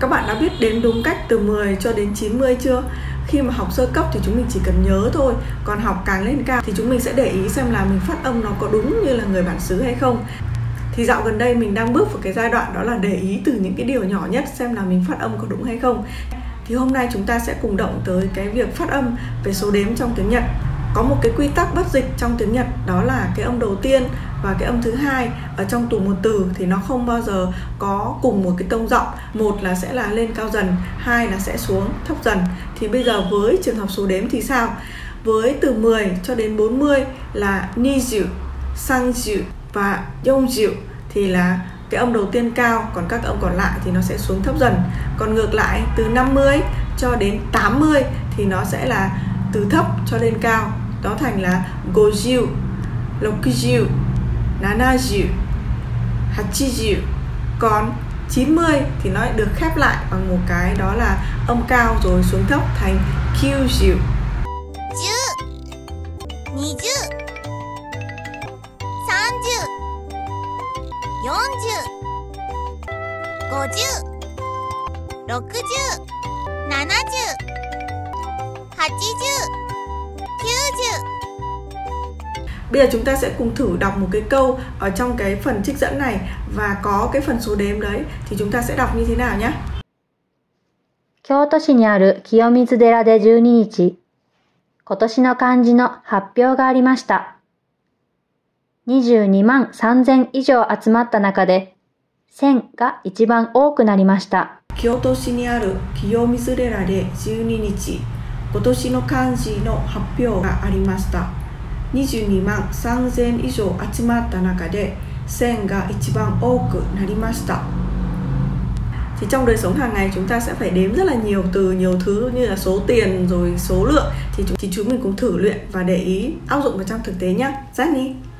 Các bạn đã biết đếm đúng cách từ 10 cho đến 90 chưa? Khi mà học sơ cấp thì chúng mình chỉ cần nhớ thôi. Còn học càng lên cao thì chúng mình sẽ để ý xem là mình phát âm nó có đúng như là người bản xứ hay không. Thì dạo gần đây mình đang bước vào cái giai đoạn đó là để ý từ những cái điều nhỏ nhất xem là mình phát âm có đúng hay không. Thì hôm nay chúng ta sẽ cùng động tới cái việc phát âm về số đếm trong tiếng Nhật. Có một cái quy tắc bất dịch trong tiếng Nhật, đó là cái âm đầu tiên và cái âm thứ hai ở trong cùng một từ thì nó không bao giờ có cùng một cái tông giọng. Một là sẽ là lên cao dần, hai là sẽ xuống thấp dần. Thì bây giờ với trường hợp số đếm thì sao? Với từ 10 cho đến 40 là nijiu, sanjiu và yonjiu thì là cái âm đầu tiên cao, còn các âm còn lại thì nó sẽ xuống thấp dần. Còn ngược lại, từ 50 cho đến 80 thì nó sẽ là từ thấp cho lên cao. Đó thành là gojiu, rokujiu, nanajiu, hachijiu. Còn 90 thì nó được khép lại bằng một cái, đó là âm cao rồi xuống thấp thành kyujiu. 10, 20, 30, 40, 50, 60, 70, 80, 90. Bây giờ chúng ta sẽ cùng thử đọc một cái câu ở trong cái phần trích dẫn này và có cái phần số đếm đấy, thì chúng ta sẽ đọc như thế nào nhé. 京都市にある清水寺で12日、今年の漢字の発表がありました。22万3000以上集まった中で、1000が一番多くなりました。 京都市にある清水寺で12日、今年の漢字の発表がありました。22万3000以上集まった中で1000が一番多くなりました。Thì trong đời sống hàng ngày chúng ta sẽ phải đếm rất là nhiều từ, nhiều thứ như là số tiền rồi số lượng, thì chúng mình cũng thử luyện và để ý áp dụng vào trong thực tế nhé. Giác Nhi.